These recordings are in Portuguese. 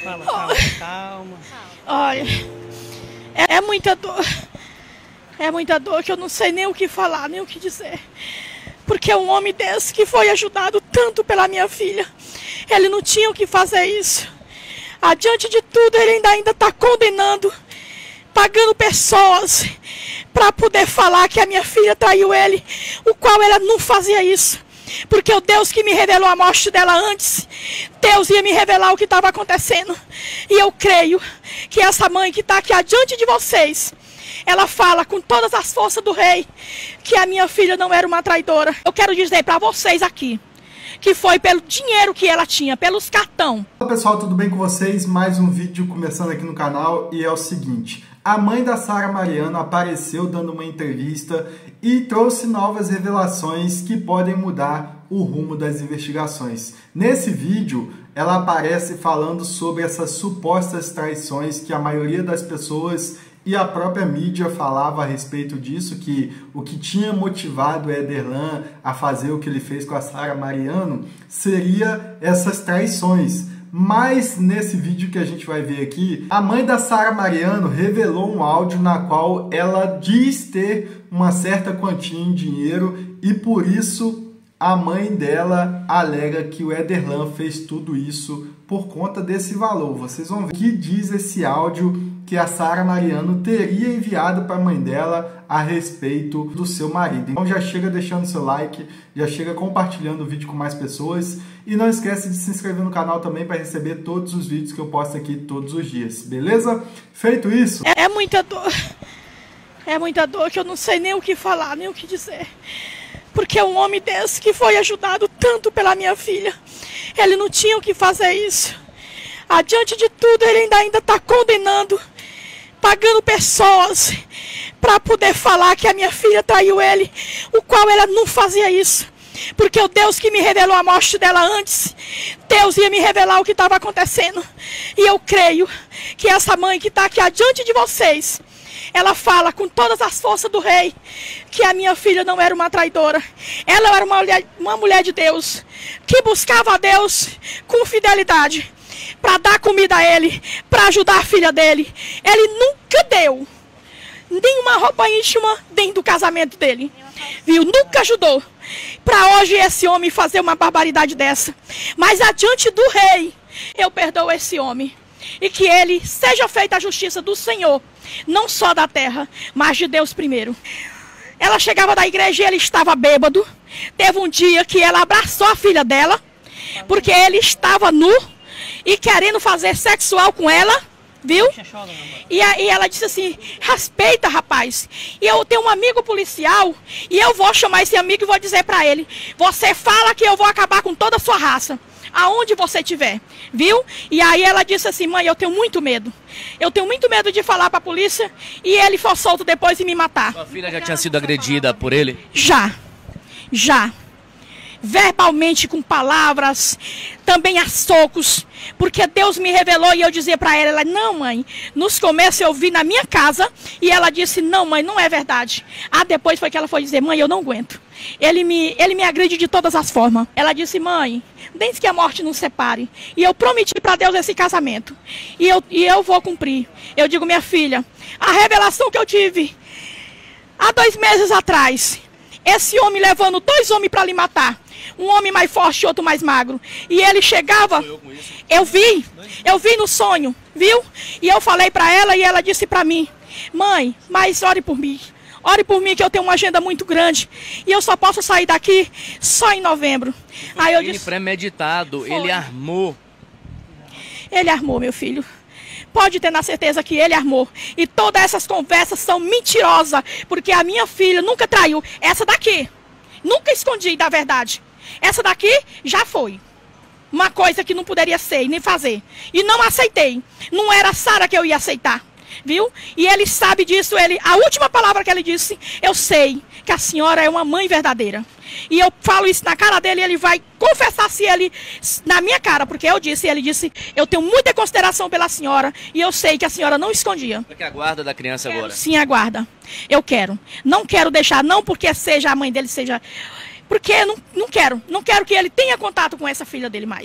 Calma. Olha, é muita dor. É muita dor que eu não sei nem o que falar, nem o que dizer. Porque um homem desse que foi ajudado tanto pela minha filha, ele não tinha o que fazer isso. Adiante de tudo, ele ainda está condenando, pagando pessoas para poder falar que a minha filha traiu ele, o qual ela não fazia isso. Porque o Deus que me revelou a morte dela antes, Deus ia me revelar o que estava acontecendo. E eu creio que essa mãe que está aqui adiante de vocês, ela fala com todas as forças do rei que a minha filha não era uma traidora. Eu quero dizer para vocês aqui que foi pelo dinheiro que ela tinha, pelos cartão. Olá pessoal, tudo bem com vocês? Mais um vídeo começando aqui no canal e é o seguinte: a mãe da Sara Mariano apareceu dando uma entrevista e trouxe novas revelações que podem mudar o rumo das investigações. Nesse vídeo, ela aparece falando sobre essas supostas traições que a maioria das pessoas e a própria mídia falava a respeito disso, que o que tinha motivado o Ederlan a fazer o que ele fez com a Sara Mariano seria essas traições. Mas nesse vídeo que a gente vai ver aqui, a mãe da Sara Mariano revelou um áudio na qual ela diz ter uma certa quantia em dinheiro e por isso a mãe dela alega que o Ederlan fez tudo isso por conta desse valor. Vocês vão ver o que diz esse áudio que a Sara Mariano teria enviado para a mãe dela a respeito do seu marido. Então já chega deixando seu like, já chega compartilhando o vídeo com mais pessoas e não esquece de se inscrever no canal também para receber todos os vídeos que eu posto aqui todos os dias, beleza? Feito isso... É muita dor que eu não sei nem o que falar, nem o que dizer. Porque um homem desse que foi ajudado tanto pela minha filha, ele não tinha o que fazer isso. Adiante de tudo, ele ainda está condenando, pagando pessoas para poder falar que a minha filha traiu ele, o qual ela não fazia isso. Porque o Deus que me revelou a morte dela antes, Deus ia me revelar o que estava acontecendo. E eu creio que essa mãe que está aqui adiante de vocês, ela fala com todas as forças do rei que a minha filha não era uma traidora. Ela era uma mulher de Deus, que buscava a Deus com fidelidade, para dar comida a ele, para ajudar a filha dele. Ele nunca deu nenhuma roupa íntima dentro do casamento dele, viu? Nunca ajudou. Para hoje esse homem fazer uma barbaridade dessa. Mas adiante do rei, eu perdoo esse homem. E que ele seja feita a justiça do Senhor, não só da terra, mas de Deus primeiro. Ela chegava da igreja e ele estava bêbado. Teve um dia que ela abraçou a filha dela, porque ele estava nu e querendo fazer sexual com ela, viu? E aí ela disse assim: respeita, rapaz. E eu tenho um amigo policial e eu vou chamar esse amigo e vou dizer para ele: você fala que eu vou acabar com toda a sua raça, aonde você estiver, viu? E aí ela disse assim: mãe, eu tenho muito medo. Eu tenho muito medo de falar para a polícia e ele for solto depois e me matar. Sua filha já tinha sido agredida por ele? Já. Verbalmente, com palavras, também a socos, porque Deus me revelou e eu dizia para ela, não mãe, nos começos eu vi na minha casa, e ela disse, não mãe, não é verdade. Depois foi que ela foi dizer, mãe, eu não aguento, ele me agride de todas as formas. Ela disse, mãe, desde que a morte nos separe, e eu prometi para Deus esse casamento, e eu vou cumprir. Eu digo, minha filha, a revelação que eu tive há 2 meses atrás, esse homem levando 2 homens para lhe matar, um homem mais forte e outro mais magro, e ele chegava, eu vi no sonho, viu? E eu falei para ela e ela disse para mim, mãe, mas ore por mim que eu tenho uma agenda muito grande e eu só posso sair daqui só em novembro. Aí eu disse, premeditado, foi. ele armou, meu filho. Pode ter na certeza que ele armou. E todas essas conversas são mentirosas, porque a minha filha nunca traiu. Essa daqui, nunca escondi da verdade. Essa daqui já foi uma coisa que não poderia ser e nem fazer. E não aceitei. Não era a Sara que eu ia aceitar, viu? E ele sabe disso. A última palavra que ele disse, eu sei que a senhora é uma mãe verdadeira. E eu falo isso na cara dele e ele vai confessar se ele na minha cara, porque ele disse, eu tenho muita consideração pela senhora e eu sei que a senhora não escondia. Você que aguarda da criança agora? Sim, aguarda. Eu quero. Não quero deixar, não porque seja a mãe dele, seja... Porque não quero que ele tenha contato com essa filha dele mais.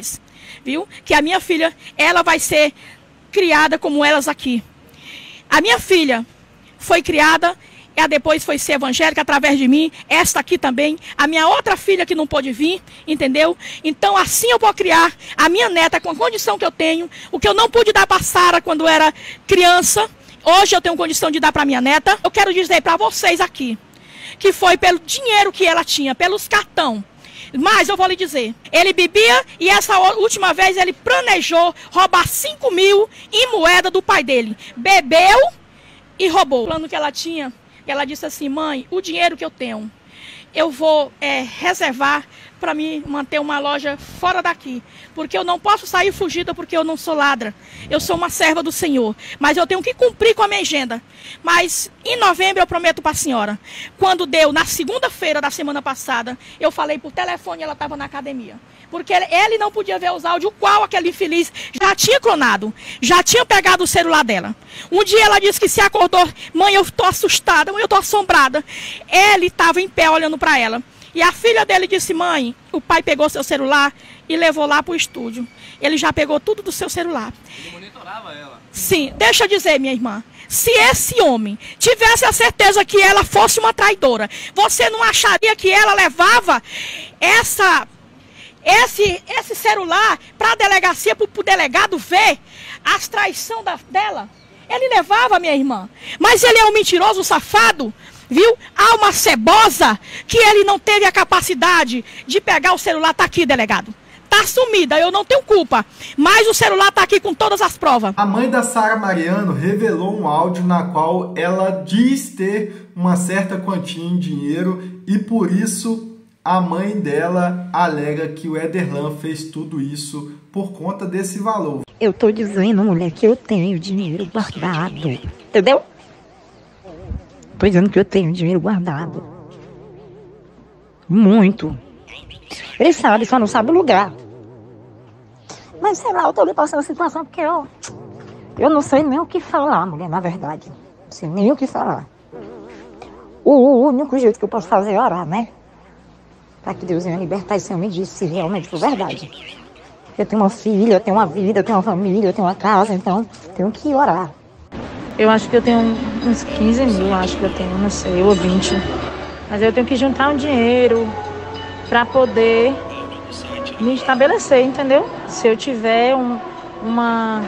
viu? Que a minha filha, ela vai ser criada como elas aqui. A minha filha foi criada, ela depois foi ser evangélica através de mim, esta aqui também, a minha outra filha que não pôde vir, entendeu? Então assim eu vou criar a minha neta com a condição que eu tenho, o que eu não pude dar para Sara quando era criança, hoje eu tenho condição de dar para minha neta. Eu quero dizer para vocês aqui, que foi pelo dinheiro que ela tinha, pelos cartão. Mas eu vou lhe dizer, ele bebia e essa última vez ele planejou roubar 5 mil em moeda do pai dele. Bebeu e roubou. O plano que ela tinha, ela disse assim: mãe, o dinheiro que eu tenho, eu vou reservar para me manter uma loja fora daqui. Porque eu não posso sair fugida porque eu não sou ladra. Eu sou uma serva do Senhor. Mas eu tenho que cumprir com a minha agenda. Mas em novembro eu prometo para a senhora. Quando deu, na segunda-feira da semana passada, eu falei por telefone e ela estava na academia. Porque ele não podia ver os áudios, qual aquele infeliz já tinha clonado. Já tinha pegado o celular dela. Um dia ela disse que se acordou: mãe, eu estou assustada, mãe, eu estou assombrada. Ele estava em pé olhando para ela. E a filha dele disse: mãe, o pai pegou seu celular e levou lá para o estúdio. Ele já pegou tudo do seu celular. Ele monitorava ela. Sim, deixa eu dizer, minha irmã. Se esse homem tivesse a certeza que ela fosse uma traidora, você não acharia que ela levava esse celular para a delegacia, para o delegado ver as traições dela? Ele levava, minha irmã. Mas ele é um mentiroso, safado. Viu? Alma cebosa, que ele não teve a capacidade de pegar o celular. Tá aqui, delegado. Tá sumida, eu não tenho culpa. Mas o celular tá aqui com todas as provas. A mãe da Sara Mariano revelou um áudio na qual ela diz ter uma certa quantia em dinheiro e por isso a mãe dela alega que o Ederlan fez tudo isso por conta desse valor. Eu tô dizendo, mulher, que eu tenho dinheiro guardado. Entendeu? Tô dizendo que eu tenho dinheiro guardado. Muito. Ele sabe, só não sabe o lugar. Mas sei lá, eu tô ali passando a situação porque eu não sei nem o que falar, mulher, na verdade. Não sei nem o que falar. O único jeito que eu posso fazer é orar, né? Pra que Deus venha libertar esse homem disso, se realmente for verdade. Eu tenho uma filha, eu tenho uma vida, eu tenho uma família, eu tenho uma casa, então tenho que orar. Eu acho que eu tenho uns 15 mil, acho que eu tenho, não sei, ou 20. Mas eu tenho que juntar um dinheiro para poder me estabelecer, entendeu? Se eu tiver uma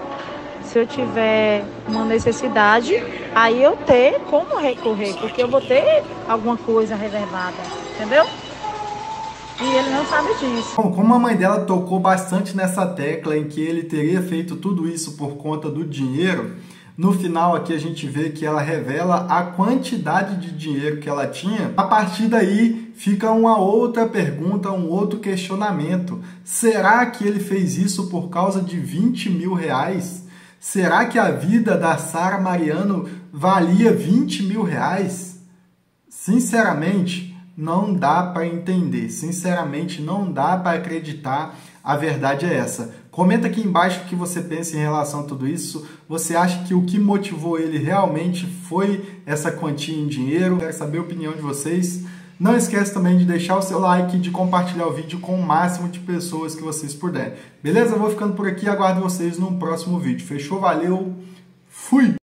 necessidade, aí eu ter como recorrer, porque eu vou ter alguma coisa reservada, entendeu? E ele não sabe disso. Bom, como a mãe dela tocou bastante nessa tecla em que ele teria feito tudo isso por conta do dinheiro, no final aqui a gente vê que ela revela a quantidade de dinheiro que ela tinha. A partir daí fica uma outra pergunta, um outro questionamento. Será que ele fez isso por causa de 20 mil reais? Será que a vida da Sara Mariano valia 20 mil reais? Sinceramente, não dá para entender. Sinceramente, não dá para acreditar. A verdade é essa. Comenta aqui embaixo o que você pensa em relação a tudo isso. Você acha que o que motivou ele realmente foi essa quantia em dinheiro? Quero saber a opinião de vocês. Não esquece também de deixar o seu like e de compartilhar o vídeo com o máximo de pessoas que vocês puderem. Beleza? Eu vou ficando por aqui e aguardo vocês num próximo vídeo. Fechou? Valeu! Fui!